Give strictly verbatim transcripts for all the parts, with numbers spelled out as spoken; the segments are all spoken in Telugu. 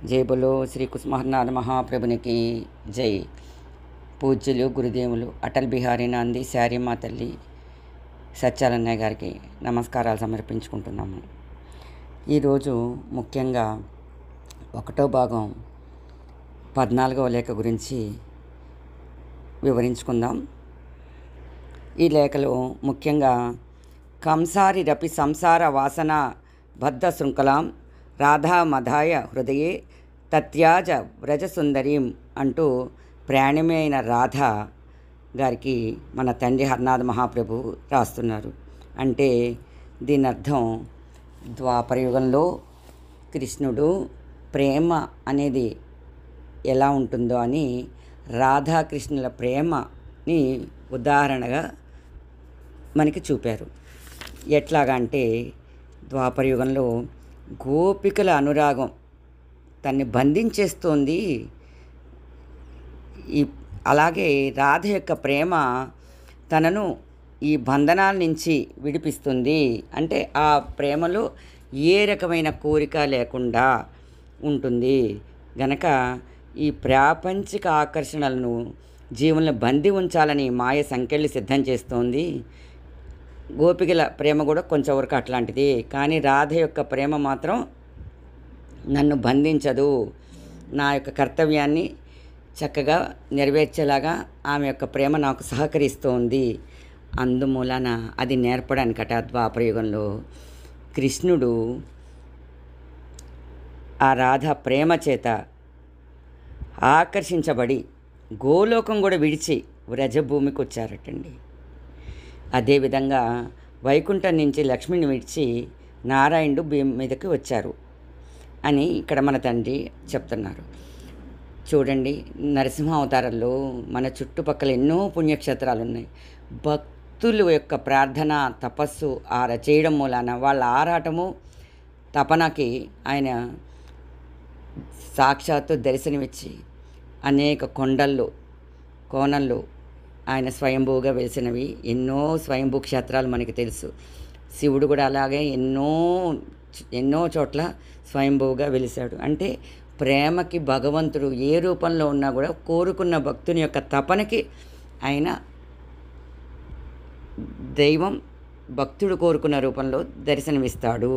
జై బలో శ్రీ కుసుమహర్నాథ మహాప్రభునికి జై. పూజ్యులు గురుదేవులు అటల్ బిహారీ నాంది శారీమా తల్లి సత్యాలన్నయ్య గారికి నమస్కారాలు సమర్పించుకుంటున్నాము. ఈరోజు ముఖ్యంగా ఒకటో భాగం పద్నాలుగవ లేఖ గురించి వివరించుకుందాం. ఈ లేఖలో ముఖ్యంగా కంసారి రపి సంసార వాసన బద్ధ శృంఖలాం రాధా మధాయ హృదయే తత్యాజ వ్రజసుందరీం అంటూ ప్రాణమే అయిన రాధ గారికి మన తండ్రి హర్నాథ మహాప్రభు రాస్తున్నారు. అంటే దీని అర్థం ద్వాపరయుగంలో కృష్ణుడు ప్రేమ అనేది ఎలా ఉంటుందో అని రాధాకృష్ణుల ప్రేమని ఉదాహరణగా మనకి చూపారు. ఎట్లాగా అంటే ద్వాపరయుగంలో గోపికల అనురాగం తన్ని బంధించేస్తోంది. ఈ అలాగే రాధ యొక్క ప్రేమ తనను ఈ బంధనాల నుంచి విడిపిస్తుంది. అంటే ఆ ప్రేమలో ఏ రకమైన కోరిక లేకుండా ఉంటుంది గనక ఈ ప్రాపంచిక ఆకర్షణలను జీవులను బంధి ఉంచాలని మాయ సంకెళ్ళు సిద్ధం చేస్తోంది. గోపికల ప్రేమ కూడా కొంచెం వరకు అట్లాంటిది, కానీ రాధ యొక్క ప్రేమ మాత్రం నన్ను బంధించదు. నా యొక్క కర్తవ్యాన్ని చక్కగా నెరవేర్చేలాగా ఆమె యొక్క ప్రేమ నాకు సహకరిస్తోంది. అందుమూలన అది నేర్పడానికట ద్వాపరయుగంలో కృష్ణుడు ఆ రాధ ప్రేమ చేత ఆకర్షించబడి గోలోకం కూడా విడిచి వ్రజభూమికి వచ్చారటండి. అదేవిధంగా వైకుంఠం నుంచి లక్ష్మిని విడిచి నారాయణుడు భూమి మీదకి వచ్చారు అని ఇక్కడ మన తండ్రి చెప్తున్నారు. చూడండి, నరసింహ అవతారంలో మన చుట్టుపక్కల ఎన్నో పుణ్యక్షేత్రాలు ఉన్నాయి. భక్తుల యొక్క ప్రార్థన తపస్సు ఆర చేయడం మూలాన వాళ్ళ ఆరాటము తపనకి ఆయన సాక్షాత్తు దర్శనమిచ్చి అనేక కొండల్లో కోణల్లో ఆయన స్వయంభూగా వెలిసినవి ఎన్నో స్వయంభూ క్షేత్రాలు మనకి తెలుసు. శివుడు కూడా అలాగే ఎన్నో ఎన్నో చోట్ల స్వయంభూగా వెలిశాడు. అంటే ప్రేమకి భగవంతుడు ఏ రూపంలో ఉన్నా కూడా కోరుకున్న భక్తుని యొక్క తపనకి ఆయన దైవం భక్తుడు కోరుకున్న రూపంలో దర్శనమిస్తాడు.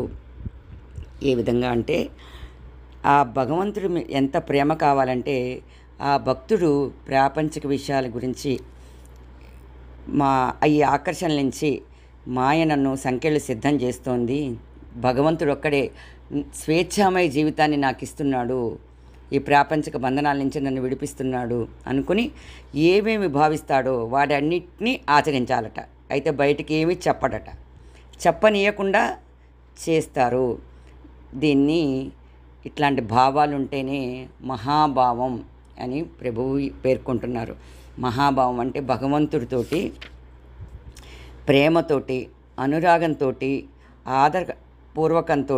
ఏ విధంగా అంటే ఆ భగవంతుడు ఎంత ప్రేమ కావాలంటే ఆ భక్తుడు ప్రాపంచిక విషయాల గురించి మా ఈ ఆకర్షణ నుంచి మాయ నన్ను సంఖ్యలు సిద్ధం చేస్తోంది. భగవంతుడు ఒక్కడే స్వేచ్ఛామయ జీవితాన్ని నాకు ఇస్తున్నాడు, ఈ ప్రాపంచిక బంధనాల నుంచి నన్ను విడిపిస్తున్నాడు అనుకుని ఏమేమి భావిస్తాడో వాడన్నిటినీ ఆచరించాలట. అయితే బయటికి ఏమీ చెప్పడట, చెప్పనీయకుండా చేస్తారు. దీన్ని ఇట్లాంటి భావాలు ఉంటేనే మహాభావం అని ప్రభువు పేర్కొంటున్నారు. మహాభావం అంటే భగవంతుడితోటి ప్రేమతోటి అనురాగంతో ఆదరపూర్వకంతో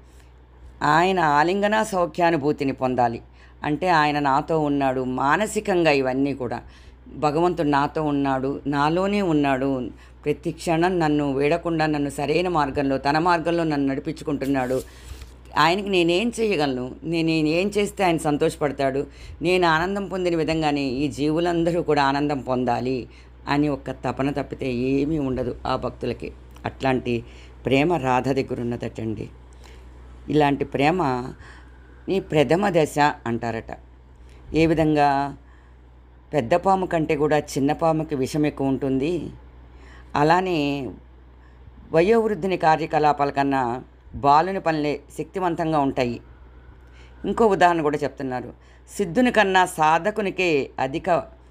ఆయన ఆలింగన సౌఖ్యానుభూతిని పొందాలి. అంటే ఆయన నాతో ఉన్నాడు మానసికంగా, ఇవన్నీ కూడా భగవంతుడు నాతో ఉన్నాడు, నాలోనే ఉన్నాడు, ప్రతి క్షణం నన్ను వీడకుండా నన్ను సరైన మార్గంలో తన మార్గంలో నన్ను నడిపించుకుంటున్నాడు. ఆయనకి నేనేం చేయగలను, నేను ఏం చేస్తే ఆయన సంతోషపడతాడు, నేను ఆనందం పొందిన విధంగానే ఈ జీవులందరూ కూడా ఆనందం పొందాలి అని ఒక తపన తప్పితే ఏమీ ఉండదు ఆ భక్తులకి. అట్లాంటి ప్రేమ రాధ దగ్గర ఉన్నదటండి. ఇలాంటి ప్రేమ నీ ప్రథమ దశ అంటారట. ఏ విధంగా పెద్ద పాము కంటే కూడా చిన్న పాముకి విషం ఎక్కువ ఉంటుంది, అలానే వయోవృద్ధుని కార్యకలాపాల కన్నా బాలుని పనులే శక్తివంతంగా ఉంటాయి. ఇంకో ఉదాహరణ కూడా చెప్తున్నారు. సిద్ధుని కన్నా సాధకునికే అధిక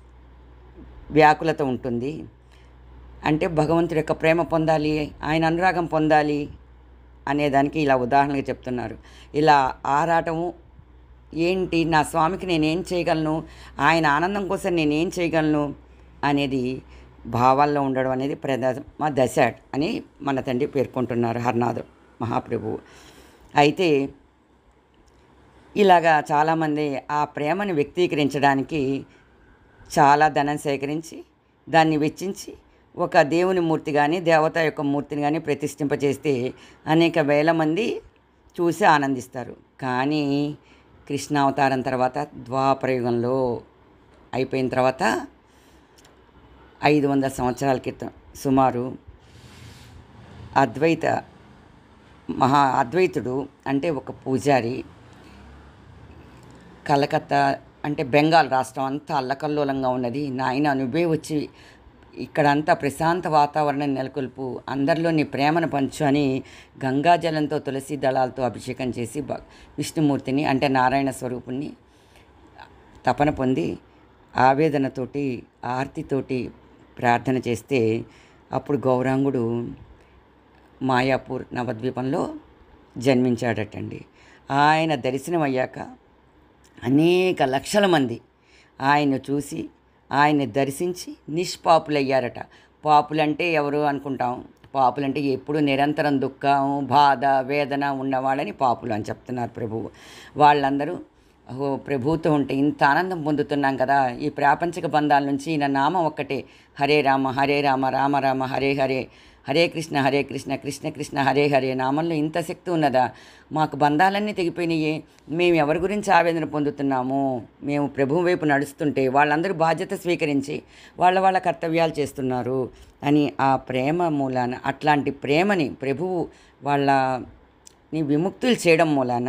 వ్యాకులత ఉంటుంది. అంటే భగవంతుడి యొక్క ప్రేమ పొందాలి, ఆయన అనురాగం పొందాలి అనేదానికి ఇలా ఉదాహరణగా చెప్తున్నారు. ఇలా ఆరాటము ఏంటి, నా స్వామికి నేనేం చేయగలను, ఆయన ఆనందం కోసం నేనేం చేయగలను అనేది భావాల్లో ఉండడం అనేది ప్రథమ దశ అని మన తండ్రి పేర్కొంటున్నారు హర్నాథ మహాప్రభువు. అయితే ఇలాగా చాలామంది ఆ ప్రేమను వ్యక్తీకరించడానికి చాలా ధనం సేకరించి దాన్ని వెచ్చించి ఒక దేవుని మూర్తి కానీ దేవత యొక్క మూర్తిని కానీ ప్రతిష్ఠింపజేస్తే అనేక వేల మంది చూసి ఆనందిస్తారు. కానీ కృష్ణావతారం తర్వాత ద్వాపరయుగంలో అయిపోయిన తర్వాత ఐదు వందల సంవత్సరాల క్రితం సుమారు అద్వైత మహా అద్వైతుడు అంటే ఒక పూజారి కలకత్తా అంటే బెంగాల్ రాష్ట్రం అంతా అల్లకల్లోలంగా ఉన్నది. నాయన నువ్వే వచ్చి ఇక్కడంతా ప్రశాంత వాతావరణం నెలకొల్పు, అందరిలో నీ ప్రేమను పంచు అని గంగాజలంతో తులసి దళాలతో అభిషేకం చేసి బ విష్ణుమూర్తిని అంటే నారాయణ స్వరూపుణ్ణి తపన పొంది ఆవేదనతోటి ఆర్తితోటి ప్రార్థన చేస్తే అప్పుడు గౌరాంగుడు మాయాపూర్ నవద్వీపంలో జన్మించాడటండి. ఆయన దర్శనం అయ్యాక అనేక లక్షల మంది ఆయన్ను చూసి ఆయన్ని దర్శించి నిష్పాపులయ్యారట. పాపులంటే ఎవరు అనుకుంటాం, పాపులంటే ఎప్పుడు నిరంతరం దుఃఖం బాధ వేదన ఉన్నవాళ్ళని పాపులు అని చెప్తున్నారు ప్రభువు. వాళ్ళందరూ ఓ ప్రభువుతో ఉంటే ఇంత ఆనందం పొందుతున్నాం కదా, ఈ ప్రాపంచిక బంధాల నుంచి ఈయన నామం ఒక్కటే హరే రామ హరే రామ రామ రామ హరే హరే హరే కృష్ణ హరే కృష్ణ కృష్ణ కృష్ణ హరే హరే నామంలో ఇంత శక్తి ఉన్నదా, మాకు బంధాలన్నీ తెగిపోయినాయి, మేము ఎవరి గురించి ఆవేదన పొందుతున్నాము, మేము ప్రభువు వైపు నడుస్తుంటే వాళ్ళందరూ బాధ్యత స్వీకరించి వాళ్ళ వాళ్ళ కర్తవ్యాలు చేస్తున్నారు అని ఆ ప్రేమ మూలాన అట్లాంటి ప్రేమని ప్రభువు వాళ్ళని విముక్తులు చేయడం మూలాన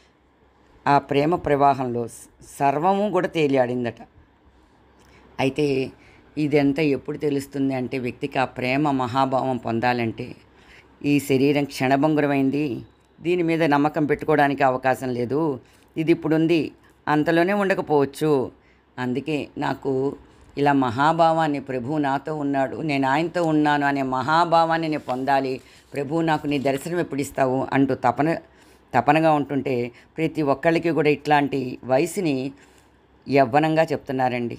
ఆ ప్రేమ ప్రవాహంలో సర్వము కూడా తేలియాడిందట. అయితే ఇదంతా ఎప్పుడు తెలుస్తుంది అంటే వ్యక్తికి ఆ ప్రేమ మహాభావం పొందాలంటే ఈ శరీరం క్షణభంగురమైంది, దీని మీద నమ్మకం పెట్టుకోవడానికి అవకాశం లేదు, ఇది ఇప్పుడుంది అంతలోనే ఉండకపోవచ్చు, అందుకే నాకు ఇలా మహాభావాన్ని ప్రభువు నాతో ఉన్నాడు నేను ఆయనతో ఉన్నాను అనే మహాభావాన్ని నేను పొందాలి, ప్రభువు నాకు నీ దర్శనం ఎప్పుడు ఇస్తావు అంటూ తపన తపనగా ఉంటుంటే ప్రతి ఒక్కళ్ళకి కూడా ఇట్లాంటి వయసుని యవ్వనంగా చెప్తున్నారండి.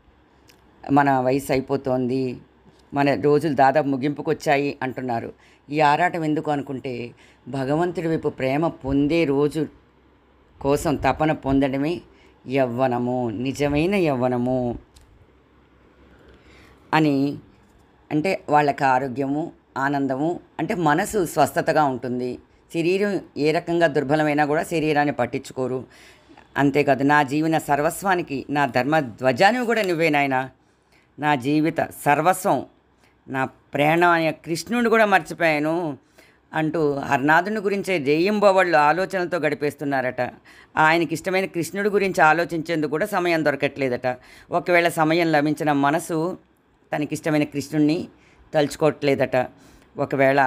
మన వయసు అయిపోతోంది, మన రోజులు దాదాపు ముగింపుకు వచ్చాయి అంటున్నారు. ఈ ఆరాటం ఎందుకు అనుకుంటే భగవంతుడి వైపు ప్రేమ పొందే రోజు కోసం తపన పొందడమే యవ్వనము, నిజమైన యవ్వనము అని. అంటే వాళ్ళకి ఆరోగ్యము ఆనందము అంటే మనసు స్వస్థతగా ఉంటుంది. శరీరం ఏ రకంగా దుర్బలమైనా కూడా శరీరాన్ని పట్టించుకోరు. అంతేకాదు నా జీవన సర్వస్వానికి నా ధర్మ ధ్వజాన్ని కూడా నువ్వే నాయనా, నా జీవిత సర్వస్వం నా ప్రేమ అనే కృష్ణుడిని కూడా మర్చిపోయాను అంటూ హర్నాథుని గురించే జయింబోవాళ్ళు ఆలోచనలతో గడిపేస్తున్నారట. ఆయనకి ఇష్టమైన కృష్ణుడి గురించి ఆలోచించేందుకు కూడా సమయం దొరకట్లేదట. ఒకవేళ సమయం లభించిన మనసు తనకిష్టమైన కృష్ణుడిని తలుచుకోవట్లేదట. ఒకవేళ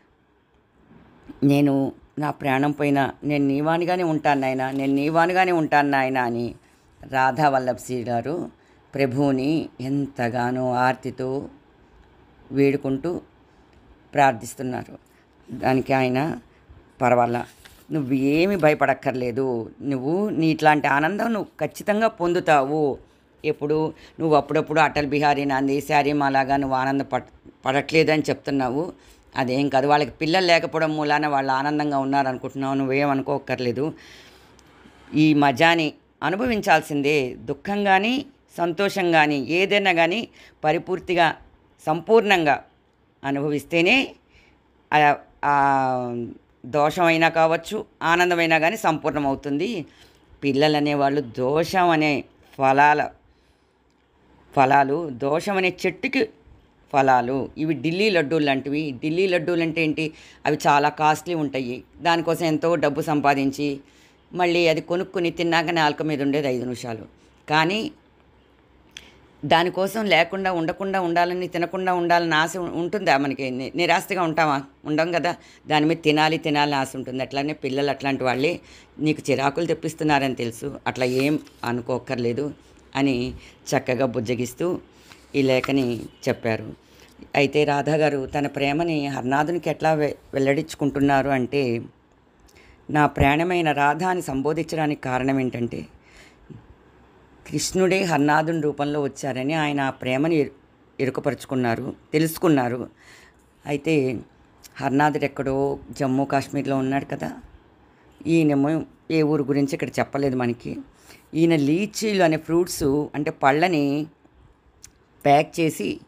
నేను నా ప్రాణం పైన నేను నీవానిగానే ఉంటాను నాయన, నేను నీవానిగానే ఉంటాను నాయన అని రాధా వల్లభ్ శ్రీ గారు ప్రభువుని ఎంతగానో ఆర్తితో వేడుకుంటూ ప్రార్థిస్తున్నారు. దానికి ఆయన పర్వాలా, నువ్వు ఏమి భయపడక్కర్లేదు, నువ్వు నీ ఇట్లాంటి ఆనందం నువ్వు ఖచ్చితంగా పొందుతావు, ఎప్పుడు నువ్వు అప్పుడప్పుడు అటల్ బిహారీ నాంది శారీమాలాగా నువ్వు ఆనంద పడ పడట్లేదని చెప్తున్నావు, అదేం కాదు, వాళ్ళకి పిల్లలు లేకపోవడం మూలాన వాళ్ళు ఆనందంగా ఉన్నారనుకుంటున్నావు, నువ్వేమనుకోక్కర్లేదు, ఈ మజాని అనుభవించాల్సిందే, దుఃఖం కానీ సంతోషం కానీ ఏదైనా కానీ పరిపూర్తిగా సంపూర్ణంగా అనుభవిస్తేనే ఆ దోషమైనా కావచ్చు ఆనందమైనా కానీ సంపూర్ణమవుతుంది. పిల్లలు అనేవాళ్ళు దోషం అనే ఫలాల ఫలాలు దోషం అనే చెట్టుకి ఫలాలు. ఇవి ఢిల్లీ లడ్డూలు లాంటివి. ఢిల్లీ లడ్డూలు అంటే ఏంటి, అవి చాలా కాస్ట్లీ ఉంటాయి, దానికోసం ఎంతో డబ్బు సంపాదించి మళ్ళీ అది కొనుక్కుని తిన్నాక నాలుక మీద ఉండేది ఐదు నిమిషాలు. కానీ దానికోసం లేకుండా ఉండకుండా ఉండాలని తినకుండా ఉండాలని ఆశ ఉంటుందా మనకి? నిరాశగా ఉంటామా? ఉండం కదా. దాని మీద తినాలి తినాలని ఆశ ఉంటుంది. అట్లానే పిల్లలు అట్లాంటి వాళ్ళే నీకు చిరాకులు తెప్పిస్తున్నారని తెలుసు, అట్లా ఏం అనుకోక్కర్లేదు అని చక్కగా బుజ్జగిస్తూ ఈ లేఖని చెప్పారు. అయితే రాధా గారు తన ప్రేమని హర్నాథునికి ఎట్లా వె వెల్లడించుకుంటున్నారు అంటే, నా ప్రాణమైన రాధ అని సంబోధించడానికి కారణం ఏంటంటే కృష్ణుడే హర్నాథుని రూపంలో వచ్చారని ఆయన ఆ ప్రేమని ఎరుకపరుచుకున్నారు, తెలుసుకున్నారు. అయితే హర్నాథుడు ఎక్కడో జమ్మూ కాశ్మీర్లో ఉన్నాడు కదా. ఈయనేమో ఏ ఊరు గురించి ఇక్కడ చెప్పలేదు మనకి. ఈయన లీచీలు అనే ఫ్రూట్స్ అంటే పళ్ళని ప్యాక్ చేసి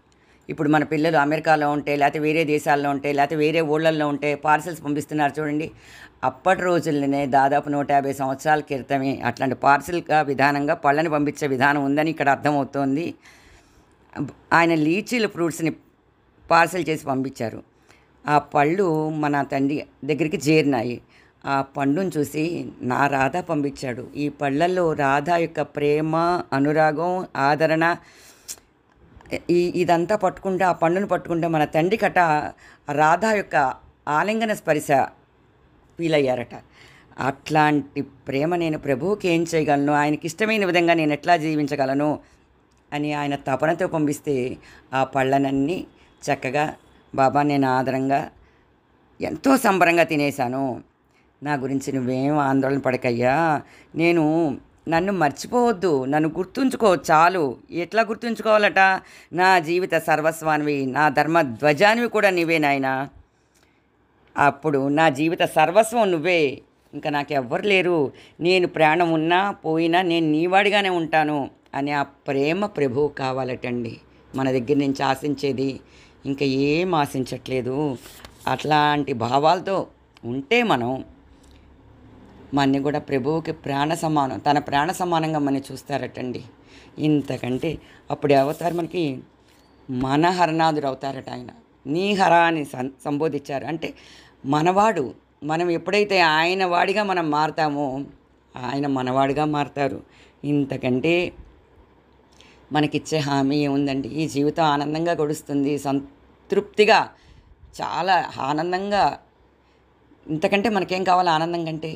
ఇప్పుడు మన పిల్లలు అమెరికాలో ఉంటే, లేకపోతే వేరే దేశాల్లో ఉంటే, లేకపోతే వేరే ఊళ్ళల్లో ఉంటే పార్సెల్స్ పంపిస్తున్నారు చూడండి. అప్పటి రోజుల్లోనే దాదాపు నూట యాభై సంవత్సరాల క్రితమే అట్లాంటి పార్సిల్‌గా విధానంగా పళ్ళని పంపించే విధానం ఉందని ఇక్కడ అర్థమవుతోంది. బ్ ఆయన లీచీల ఫ్రూట్స్‌ని పార్సెల్ చేసి పంపించారు. ఆ పళ్ళు మన తండ్రి దగ్గరికి చేరినాయి. ఆ పండుని చూసి నా రాధ పంపించాడు. ఈ పళ్ళల్లో రాధ యొక్క ప్రేమ, అనురాగం, ఆదరణ ఈ ఇదంతా పట్టుకుంటే, ఆ పండుని పట్టుకుంటే మన తండ్రికట రాధ యొక్క ఆలింగన స్పర్శ ఫీలయ్యారట. అట్లాంటి ప్రేమ నేను ప్రభువుకి ఏం చేయగలను, ఆయనకి ఇష్టమైన విధంగా నేను ఎట్లా జీవించగలను అని ఆయన తపనతో పంపిస్తే ఆ పళ్ళనన్నీ చక్కగా బాబా నేను ఆదరంగా ఎంతో సంబరంగా తినేశాను. నా గురించి నువ్వేం ఆందోళన పడకయ్యా, నేను నన్ను మర్చిపోవద్దు, నన్ను గుర్తుంచుకో చాలు. ఎట్లా గుర్తుంచుకోవాలట, నా జీవిత సర్వస్వానివి, నా ధర్మ ధ్వజానివి కూడా నువ్వే నాయనా. అప్పుడు నా జీవిత సర్వస్వం నువ్వే, ఇంకా నాకెవ్వరు లేరు, నేను ప్రాణం ఉన్నా పోయినా నేను నీవాడిగానే ఉంటాను అని ఆ ప్రేమ ప్రభువు కావాలటండి. మన దగ్గర నుంచి ఆశించేది ఇంకా ఏం ఆశించట్లేదు. అట్లాంటి భావాలతో ఉంటే మనం మన్ని కూడా ప్రభువుకి ప్రాణ సమానం, తన ప్రాణ సమానంగా మనం చూస్తారటండి. ఇంతకంటే అప్పుడు అవుతారు మనకి మన హరనాథుడు అవుతారట ఆయన. నీ హర అని సం సంబోధించారు అంటే మనవాడు. మనం ఎప్పుడైతే ఆయన వాడిగా మనం మారుతామో ఆయన మనవాడిగా మారుతారు. ఇంతకంటే మనకిచ్చే హామీ ఏముందండి? ఈ జీవితం ఆనందంగా గడుస్తుంది, సంతృప్తిగా, చాలా ఆనందంగా. ఇంతకంటే మనకేం కావాలి ఆనందం కంటే?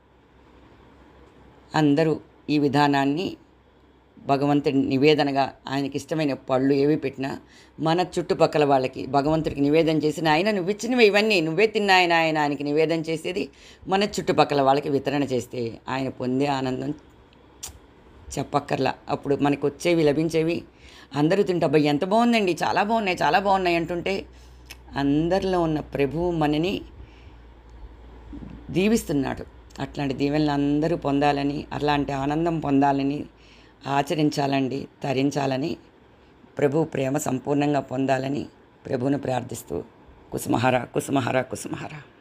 అందరూ ఈ విధానాన్ని భగవంతుడి నివేదనగా, ఆయనకి ఇష్టమైన పళ్ళు ఏవి పెట్టినా మన చుట్టుపక్కల వాళ్ళకి భగవంతుడికి నివేదన చేసిన ఆయన నువ్విచ్చినవి ఇవన్నీ నువ్వే తిన్నాయన ఆయన ఆయనకి నివేదన చేసేది మన చుట్టుపక్కల వాళ్ళకి వితరణ చేస్తే ఆయన పొందే ఆనందం చెప్పక్కర్లా. అప్పుడు మనకు వచ్చేవి లభించేవి అందరూ తింటే అబ్బాయి ఎంత బాగుందండి, చాలా బాగున్నాయి, చాలా బాగున్నాయి అంటుంటే అందరిలో ఉన్న ప్రభువు మనని దీవిస్తున్నాడు. అట్లాంటి దీవెనలు అందరూ పొందాలని, అలాంటి ఆనందం పొందాలని, ఆచరించాలండి, తరించాలని, ప్రభు ప్రేమ సంపూర్ణంగా పొందాలని ప్రభువును ప్రార్థిస్తూ కుసుమహర కుసుమహర కుసుమహర.